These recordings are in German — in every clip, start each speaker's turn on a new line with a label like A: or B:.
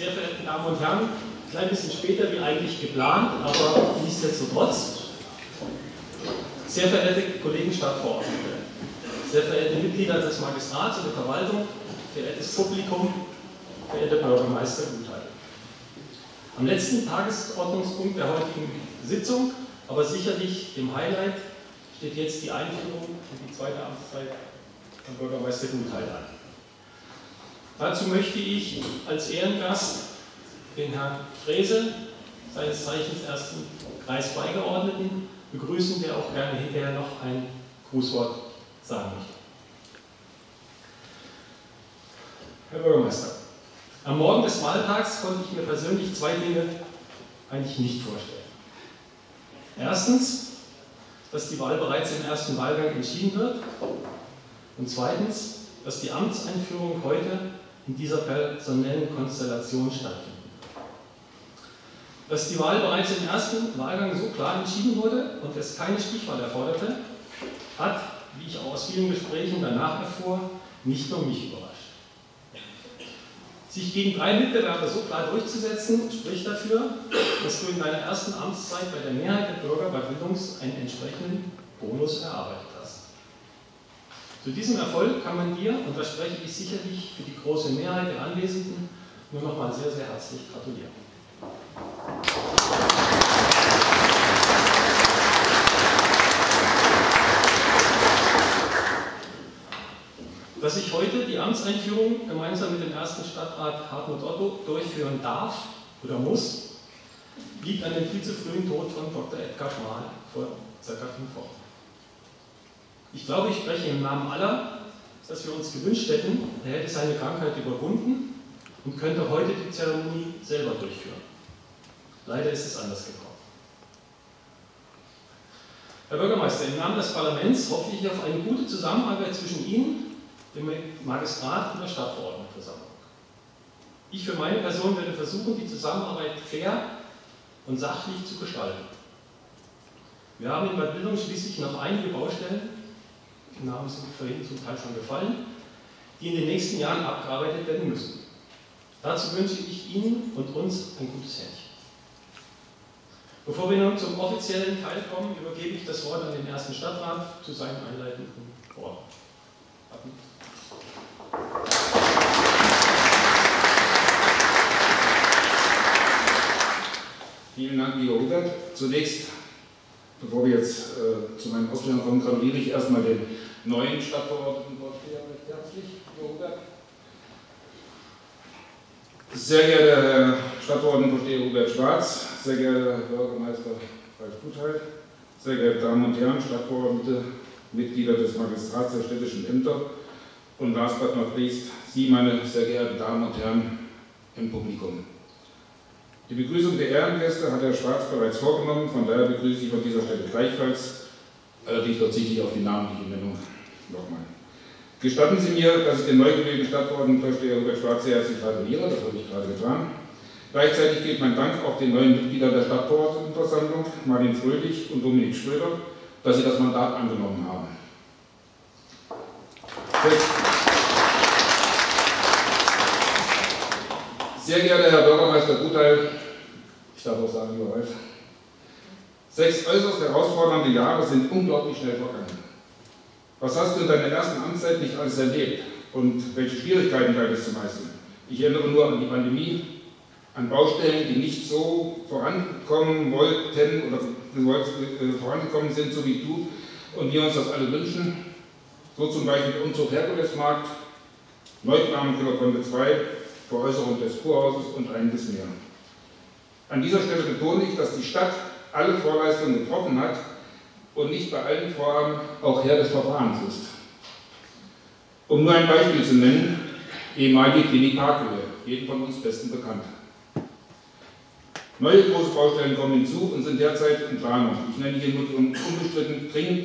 A: Sehr verehrte Damen und Herren, ein klein bisschen später wie eigentlich geplant, aber nichtsdestotrotz. Sehr verehrte Kollegen Stadtverordnete, sehr verehrte Mitglieder des Magistrats und der Verwaltung, verehrtes Publikum, verehrter Bürgermeister Gutheil. Am letzten Tagesordnungspunkt der heutigen Sitzung, aber sicherlich dem Highlight, steht jetzt die Einführung in die zweite Amtszeit von Bürgermeister Gutheil an. Dazu möchte ich als Ehrengast den Herrn Frese, seines Zeichens ersten Kreisbeigeordneten, begrüßen, der auch gerne hinterher noch ein Grußwort sagen möchte. Herr Bürgermeister, am Morgen des Wahltags konnte ich mir persönlich zwei Dinge eigentlich nicht vorstellen. Erstens, dass die Wahl bereits im ersten Wahlgang entschieden wird, und zweitens, dass die Amtseinführung heute in dieser personellen Konstellation stattfindet. Dass die Wahl bereits im ersten Wahlgang so klar entschieden wurde und es keine Stichwahl erforderte, hat, wie ich auch aus vielen Gesprächen danach erfuhr, nicht nur mich überrascht. Sich gegen 3 Mitbewerber so klar durchzusetzen, spricht dafür, dass du in deiner ersten Amtszeit bei der Mehrheit der Bürger bei Bildungs einen entsprechenden Bonus erarbeitet hast. Zu diesem Erfolg kann man dir, und da spreche ich sicherlich für die große Mehrheit der Anwesenden, nur noch mal sehr, sehr herzlich gratulieren. Dass ich heute die Amtseinführung gemeinsam mit dem ersten Stadtrat Hartmut Otto durchführen darf oder muss, liegt an dem viel zu frühen Tod von Dr. Edgar Schmal vor ca. 5 Wochen. Ich glaube, ich spreche im Namen aller, dass wir uns gewünscht hätten, er hätte seine Krankheit überwunden und könnte heute die Zeremonie selber durchführen. Leider ist es anders gekommen. Herr Bürgermeister, im Namen des Parlaments hoffe ich auf eine gute Zusammenarbeit zwischen Ihnen, dem Magistrat und der Stadtverordnetenversammlung. Ich für meine Person werde versuchen, die Zusammenarbeit fair und sachlich zu gestalten. Wir haben in Bad Bildung schließlich noch einige Baustellen, die Namen sind vorhin zum Teil schon gefallen, die in den nächsten Jahren abgearbeitet werden müssen. Dazu wünsche ich Ihnen und uns ein gutes Händchen. Bevor wir nun zum offiziellen Teil kommen, übergebe ich das Wort an den ersten Stadtrat zu seinen einleitenden Worten.
B: Vielen Dank, lieber Hubert. Zunächst, bevor wir jetzt zu meinen Aufstellungen kommen, gratuliere ich erstmal den neuen Stadtverordnetenvorsteher recht herzlich, lieber Hubert. Sehr geehrter Herr Stadtverordnetenvorsteher Hubert Schwarz, sehr geehrter Herr Bürgermeister Ralf Gutheil, sehr geehrte Damen und Herren, Stadtverordnete, Mitglieder des Magistrats der städtischen Ämter und last but not least, Sie, meine sehr geehrten Damen und Herren im Publikum. Die Begrüßung der Ehrengäste hat Herr Schwarz bereits vorgenommen, von daher begrüße ich an dieser Stelle gleichfalls, allerdings verzichte ich auf die namentliche Nennung nochmal. Gestatten Sie mir, dass ich den neu gewählten Stadtverordnetenvorsteher Hubert Schwarz sehr herzlich gratuliere, das habe ich gerade getan. Gleichzeitig geht mein Dank auch den neuen Mitgliedern der Stadtverordnetenversammlung, Martin Fröhlich und Dominik Schröder, dass sie das Mandat angenommen haben. Sehr geehrter Herr Bürgermeister Gutheil, ich darf auch sagen, lieber Ralf, 6 äußerst herausfordernde Jahre sind unglaublich schnell vergangen. Was hast du in deiner ersten Amtszeit nicht alles erlebt und welche Schwierigkeiten galt es zu meistern? Ich erinnere nur an die Pandemie, an Baustellen, die nicht so vorankommen wollten oder vorangekommen sind, so wie du und wir uns das alle wünschen. So zum Beispiel der Umzug Herkulesmarkt, Neuplanung Killerkonte 2, Veräußerung des Kurhauses und einiges mehr. An dieser Stelle betone ich, dass die Stadt alle Vorleistungen getroffen hat und nicht bei allen Vorhaben auch Herr des Verfahrens ist. Um nur ein Beispiel zu nennen, ehemalige Klinik Parkhöhe, jedem von uns besten bekannt. Neue große Baustellen kommen hinzu und sind derzeit in Planung. Ich nenne hier nur den unbestritten dringend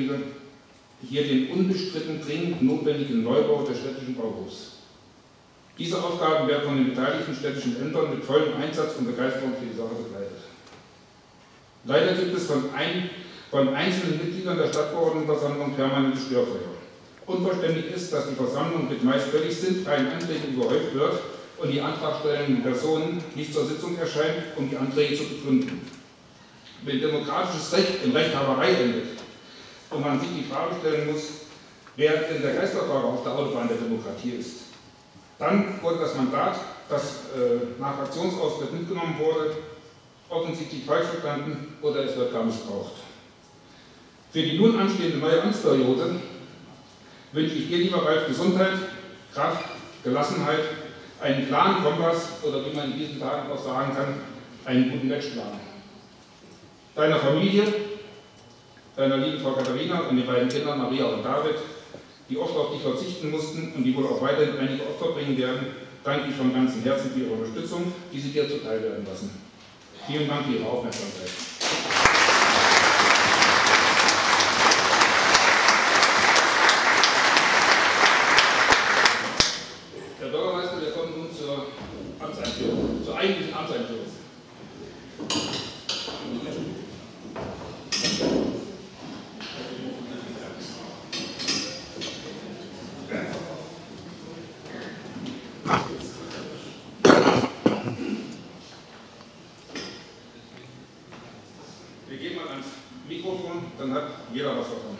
B: notwendigen Neubau des städtischen Bauhofs. Diese Aufgaben werden von den beteiligten städtischen Ämtern mit vollem Einsatz und Begeisterung für die Sache begleitet. Leider gibt es von einzelnen Mitgliedern der Stadtverordnetenversammlung permanente Störfeuer. Unverständlich ist, dass die Versammlung mit meist völlig sinnfreien Anträgen überhäuft wird und die antragstellenden Personen nicht zur Sitzung erscheint, um die Anträge zu begründen. Wenn demokratisches Recht in Rechthaberei endet und man sich die Frage stellen muss, wer denn der Geisterfahrer auf der Autobahn der Demokratie ist, dann wurde das Mandat, das nach Fraktionsaustritt mitgenommen wurde, offensichtlich falsch verstanden oder es wird gar missbraucht. Für die nun anstehende neue Amtsperiode wünsche ich dir, lieber Ralf, Gesundheit, Kraft, Gelassenheit, einen klaren Kompass oder wie man in diesen Tagen auch sagen kann, einen guten Matchplan. Deiner Familie, deiner lieben Frau Katharina und den beiden Kindern Maria und David, die oft auf dich verzichten mussten und die wohl auch weiterhin einige Opfer bringen werden, danke ich von ganzem Herzen für Ihre Unterstützung, die Sie dir zuteil werden lassen. Vielen Dank für Ihre Aufmerksamkeit. Herr Bürgermeister, wir kommen nun zur Amtseinführung, zur eigentlichen Amtseinführung. Wir gehen mal ans Mikrofon, dann hat jeder was davon.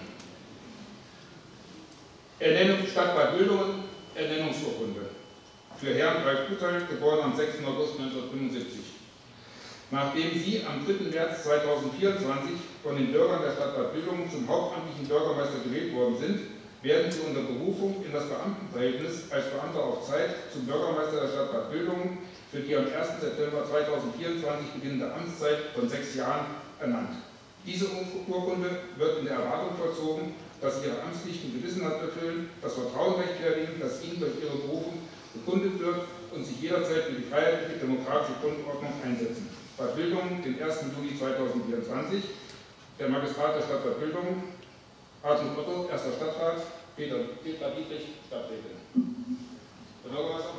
B: Ernennung Stadtrat Bildungen, Ernennungsurkunde. Für Herrn Ralf Gutheil, geboren am 6. August 1975. Nachdem Sie am 3. März 2024 von den Bürgern der Stadt Bad Bildungen zum hauptamtlichen Bürgermeister gewählt worden sind, werden Sie unter Berufung in das Beamtenverhältnis als Beamter auf Zeit zum Bürgermeister der Stadt Bad Bildungen für die am 1. September 2024 beginnende Amtszeit von 6 Jahren ernannt. Diese Urkunde wird in der Erwartung vollzogen, dass Sie Ihre Amtspflichten gewissenhaft erfüllen, das Vertrauen rechtfertigen, das Ihnen durch Ihre Berufung bekundet wird und sich jederzeit für die freiheitliche demokratische Grundordnung einsetzen. Bad Bildungen, den 1. Juli 2024. Der Magistrat der Stadt Bad Bildungen, Hartmut Otto, 1. Stadtrat, Peter Dietrich, Stadträtin. Herr Bürgermeister.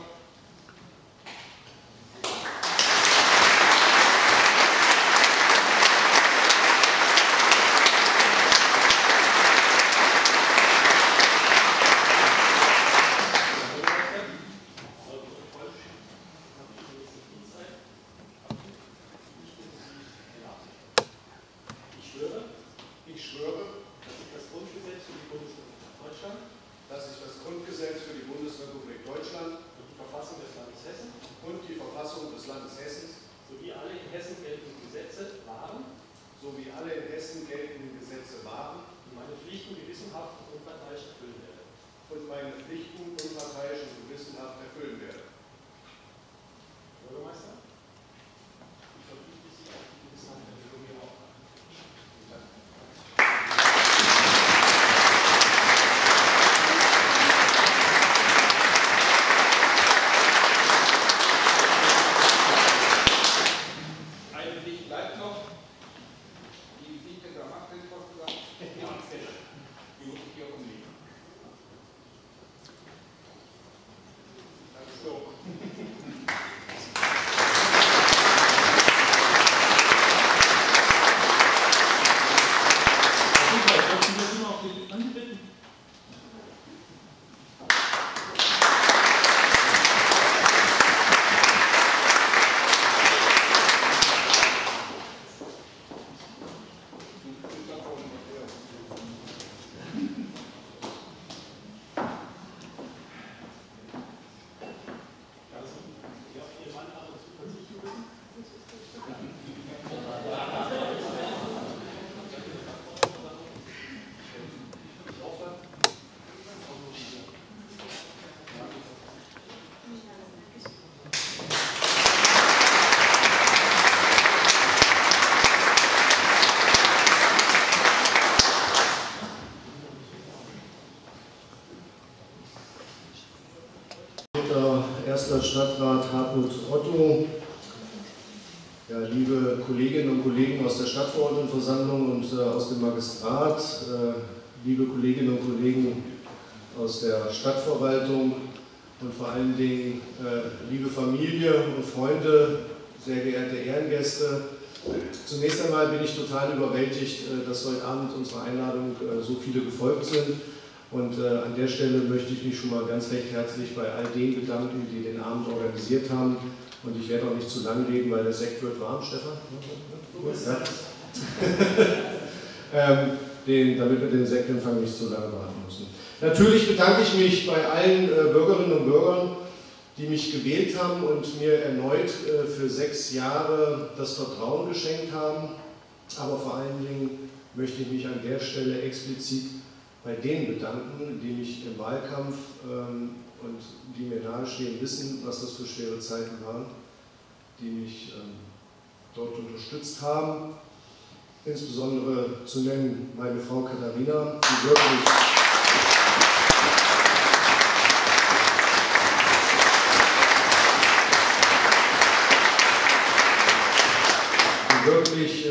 C: Erster Stadtrat Hartmut Otto, ja, liebe Kolleginnen und Kollegen aus der Stadtverordnetenversammlung und aus dem Magistrat, liebe Kolleginnen und Kollegen aus der Stadtverwaltung und vor allen Dingen liebe Familie und Freunde, sehr geehrte Ehrengäste. Zunächst einmal bin ich total überwältigt, dass heute Abend unserer Einladung so viele gefolgt sind. Und an der Stelle möchte ich mich schon mal ganz recht herzlich bei all denen bedanken, die den Abend organisiert haben. Und ich werde auch nicht zu lang reden, weil der Sekt wird warm, Stefan. Ja. Damit wir den Sektempfang nicht zu lange warten müssen. Natürlich bedanke ich mich bei allen Bürgerinnen und Bürgern, die mich gewählt haben und mir erneut für 6 Jahre das Vertrauen geschenkt haben. Aber vor allen Dingen möchte ich mich an der Stelle explizit bei denen bedanken, die mich im Wahlkampf und die mir nahestehen, wissen, was das für schwere Zeiten waren, die mich dort unterstützt haben. Insbesondere zu nennen meine Frau Katharina, die wirklich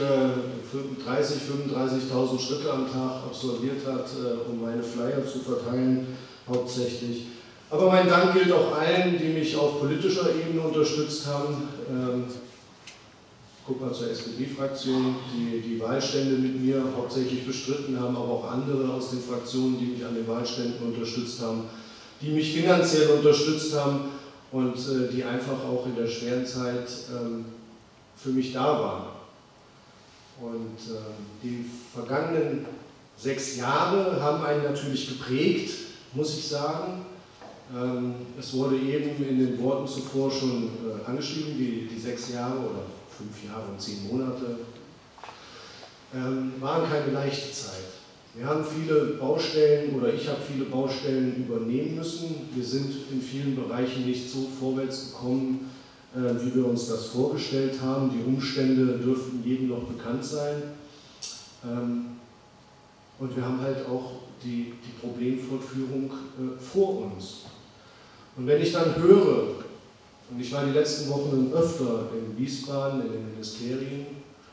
C: 35.000 Schritte am Tag absolviert hat, um meine Flyer zu verteilen, hauptsächlich. Aber mein Dank gilt auch allen, die mich auf politischer Ebene unterstützt haben. Guck mal zur SPD-Fraktion, die die Wahlstände mit mir hauptsächlich bestritten haben, aber auch andere aus den Fraktionen, die mich an den Wahlständen unterstützt haben, die mich finanziell unterstützt haben und die einfach auch in der schweren Zeit für mich da waren. Und die vergangenen 6 Jahre haben einen natürlich geprägt, muss ich sagen. Es wurde eben in den Worten zuvor schon angeschrieben, die 6 Jahre oder 5 Jahre und 10 Monate waren keine leichte Zeit. Wir haben viele Baustellen oder ich habe viele Baustellen übernehmen müssen. Wir sind in vielen Bereichen nicht so vorwärts gekommen, wie wir uns das vorgestellt haben. Die Umstände dürften jedem noch bekannt sein. Und wir haben halt auch die Problemfortführung vor uns. Und wenn ich dann höre, und ich war die letzten Wochen öfter in Wiesbaden, in den Ministerien,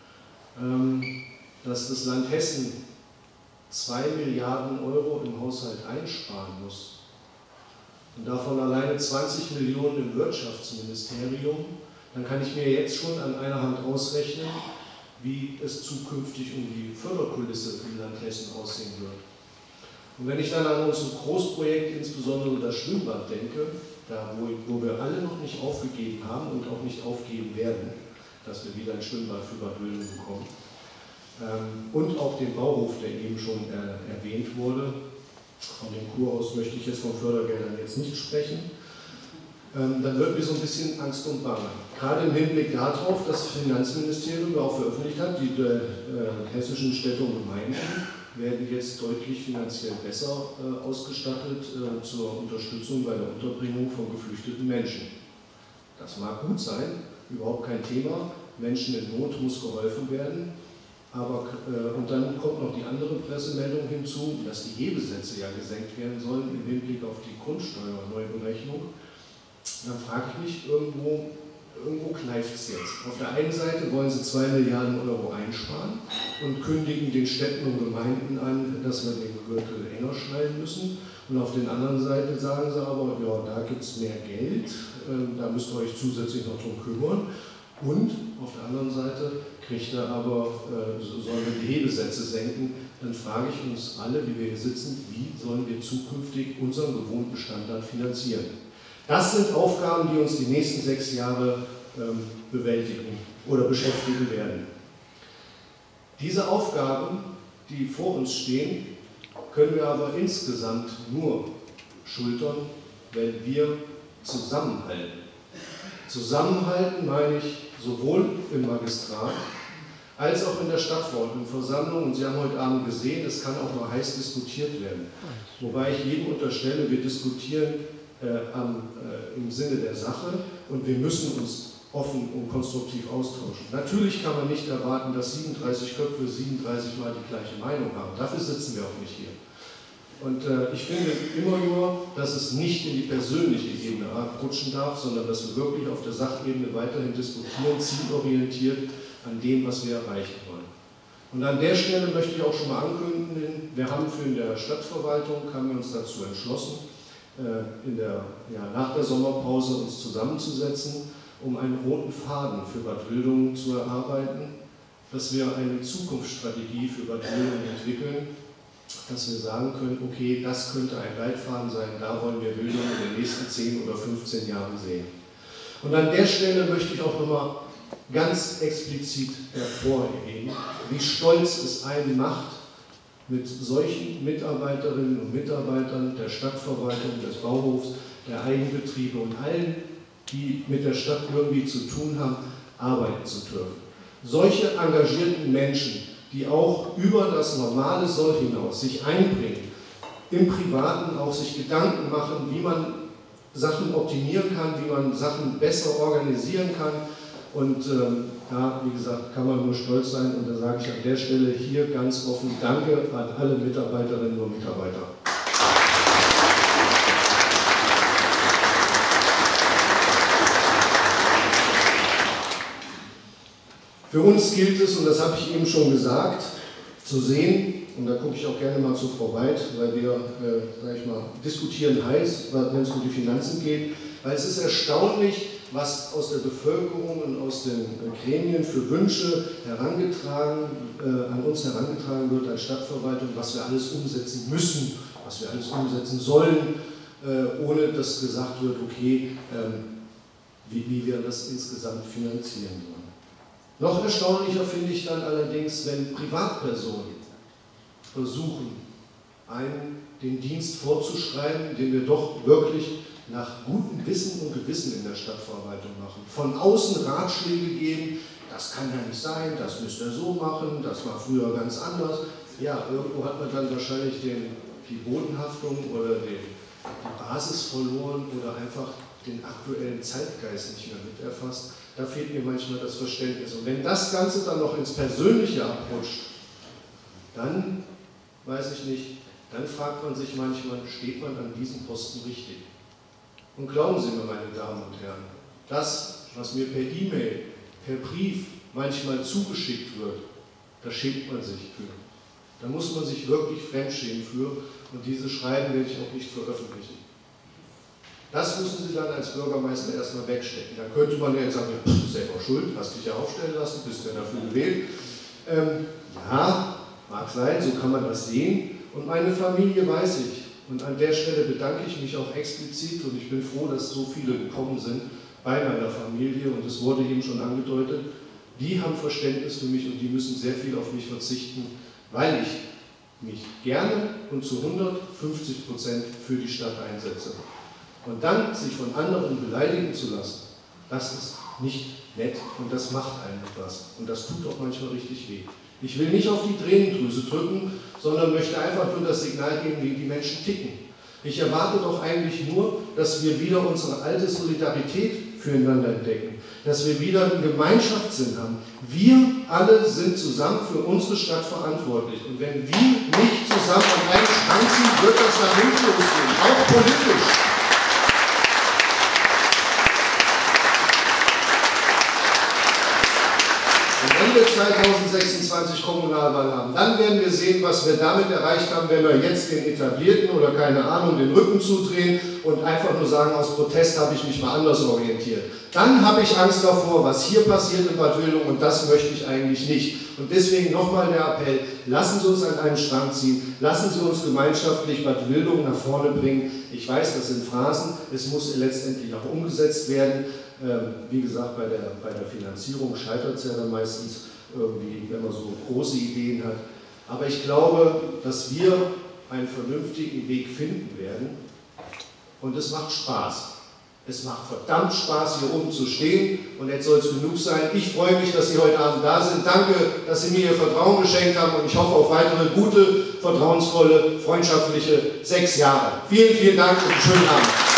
C: dass das Land Hessen 2 Milliarden Euro im Haushalt einsparen muss und davon alleine 20 Millionen im Wirtschaftsministerium, dann kann ich mir jetzt schon an einer Hand ausrechnen, wie es zukünftig um die Förderkulisse im Land Hessen aussehen wird. Und wenn ich dann an unser Großprojekt, insbesondere das Schwimmbad, denke, da wo wir alle noch nicht aufgegeben haben und auch nicht aufgeben werden, dass wir wieder ein Schwimmbad für Bad Wildungen bekommen, und auch den Bauhof, der eben schon erwähnt wurde. Von dem Kurhaus möchte ich jetzt von Fördergeldern jetzt nicht sprechen. Dann wird mir so ein bisschen Angst und Bange. Gerade im Hinblick darauf, dass das Finanzministerium auch veröffentlicht hat, die hessischen Städte und Gemeinden werden jetzt deutlich finanziell besser ausgestattet zur Unterstützung bei der Unterbringung von geflüchteten Menschen. Das mag gut sein, überhaupt kein Thema. Menschen in Not muss geholfen werden. Aber, und dann kommt noch die andere Pressemeldung hinzu, dass die Hebesätze ja gesenkt werden sollen im Hinblick auf die Grundsteuerneuberechnung. Dann frage ich mich, irgendwo kneift es jetzt. Auf der einen Seite wollen sie 2 Milliarden Euro einsparen und kündigen den Städten und Gemeinden an, dass wir den Gürtel enger schnallen müssen. Und auf der anderen Seite sagen sie aber, ja, da gibt es mehr Geld, da müsst ihr euch zusätzlich noch drum kümmern. Und auf der anderen Seite kriegt er aber, sollen wir die Hebesätze senken, dann frage ich uns alle, wie wir hier sitzen, wie sollen wir zukünftig unseren gewohnten Standard finanzieren? Das sind Aufgaben, die uns die nächsten 6 Jahre bewältigen oder beschäftigen werden. Diese Aufgaben, die vor uns stehen, können wir aber insgesamt nur schultern, wenn wir zusammenhalten. Zusammenhalten meine ich sowohl im Magistrat als auch in der Stadtverordnetenversammlung. Und Sie haben heute Abend gesehen, es kann auch mal heiß diskutiert werden. Wobei ich jedem unterstelle, wir diskutieren im Sinne der Sache und wir müssen uns offen und konstruktiv austauschen. Natürlich kann man nicht erwarten, dass 37 Köpfe 37 Mal die gleiche Meinung haben. Dafür sitzen wir auch nicht hier. Und ich finde immer nur, dass es nicht in die persönliche Ebene abrutschen darf, sondern dass wir wirklich auf der Sachebene weiterhin diskutieren, zielorientiert an dem, was wir erreichen wollen. Und an der Stelle möchte ich auch schon mal ankündigen, wir haben in der Stadtverwaltung, haben wir uns dazu entschlossen, nach der Sommerpause uns zusammenzusetzen, um einen roten Faden für Bad Wildungen zu erarbeiten, dass wir eine Zukunftsstrategie für Bad Wildungen entwickeln, dass wir sagen können, okay, das könnte ein Leitfaden sein, da wollen wir Bildung in den nächsten 10 oder 15 Jahren sehen. Und an der Stelle möchte ich auch nochmal ganz explizit hervorheben, wie stolz es einen macht, mit solchen Mitarbeiterinnen und Mitarbeitern der Stadtverwaltung, des Bauhofs, der Eigenbetriebe und allen, die mit der Stadt irgendwie zu tun haben, arbeiten zu dürfen. Solche engagierten Menschen, die auch über das normale Soll hinaus sich einbringen, im Privaten auch sich Gedanken machen, wie man Sachen optimieren kann, wie man Sachen besser organisieren kann. Und da, wie gesagt, kann man nur stolz sein. Und da sage ich an der Stelle hier ganz offen Danke an alle Mitarbeiterinnen und Mitarbeiter. Für uns gilt es, und das habe ich eben schon gesagt, zu sehen, und da gucke ich auch gerne mal zu Frau Weid, weil wir, sage ich mal, diskutieren heiß, wenn es um die Finanzen geht, weil es ist erstaunlich, was aus der Bevölkerung und aus den Gremien für Wünsche an uns herangetragen wird als Stadtverwaltung, was wir alles umsetzen müssen, was wir alles umsetzen sollen, ohne dass gesagt wird, okay, wie wir das insgesamt finanzieren sollen. Noch erstaunlicher finde ich dann allerdings, wenn Privatpersonen versuchen, einen den Dienst vorzuschreiben, den wir doch wirklich nach gutem Wissen und Gewissen in der Stadtverwaltung machen. Von außen Ratschläge geben, das kann ja nicht sein, das müsst ihr so machen, das war früher ganz anders. Ja, irgendwo hat man dann wahrscheinlich die Bodenhaftung oder die Basis verloren oder einfach den aktuellen Zeitgeist nicht mehr mit erfasst. Da fehlt mir manchmal das Verständnis. Und wenn das Ganze dann noch ins Persönliche abrutscht, dann, weiß ich nicht, dann fragt man sich manchmal, steht man an diesem Posten richtig? Und glauben Sie mir, meine Damen und Herren, das, was mir per E-Mail, per Brief manchmal zugeschickt wird, da schämt man sich für. Da muss man sich wirklich fremdschämen für und diese Schreiben werde ich auch nicht veröffentlichen. Das müssen Sie dann als Bürgermeister erstmal wegstecken. Da könnte man ja jetzt sagen, ja, selber schuld, hast dich ja aufstellen lassen, bist ja dafür gewählt. Ja, mag sein, so kann man das sehen. Und meine Familie weiß ich. Und an der Stelle bedanke ich mich auch explizit und ich bin froh, dass so viele gekommen sind bei meiner Familie und es wurde eben schon angedeutet, die haben Verständnis für mich und die müssen sehr viel auf mich verzichten, weil ich mich gerne und zu 150% für die Stadt einsetze. Und dann sich von anderen beleidigen zu lassen, das ist nicht nett und das macht einem etwas und das tut auch manchmal richtig weh. Ich will nicht auf die Tränendrüse drücken, sondern möchte einfach nur das Signal geben, wie die Menschen ticken. Ich erwarte doch eigentlich nur, dass wir wieder unsere alte Solidarität füreinander entdecken, dass wir wieder einen Gemeinschaftssinn haben. Wir alle sind zusammen für unsere Stadt verantwortlich. Und wenn wir nicht zusammen an einen Strang ziehen, wird das nach hinten losgehen, auch politisch. Wenn wir 2026 Kommunalwahl haben, dann werden wir sehen, was wir damit erreicht haben, wenn wir jetzt den Etablierten oder keine Ahnung den Rücken zudrehen und einfach nur sagen, aus Protest habe ich mich mal anders orientiert. Dann habe ich Angst davor, was hier passiert in Bad Wildung und das möchte ich eigentlich nicht. Und deswegen nochmal der Appell, lassen Sie uns an einen Strang ziehen, lassen Sie uns gemeinschaftlich Bad Wildung nach vorne bringen. Ich weiß, das sind Phrasen, es muss letztendlich auch umgesetzt werden. Wie gesagt, bei der Finanzierung scheitert es ja dann meistens irgendwie, wenn man so große Ideen hat. Aber ich glaube, dass wir einen vernünftigen Weg finden werden und es macht Spaß. Es macht verdammt Spaß, hier oben zu stehen und jetzt soll es genug sein. Ich freue mich, dass Sie heute Abend da sind. Danke, dass Sie mir Ihr Vertrauen geschenkt haben und ich hoffe auf weitere gute, vertrauensvolle, freundschaftliche 6 Jahre. Vielen, vielen Dank und einen schönen Abend.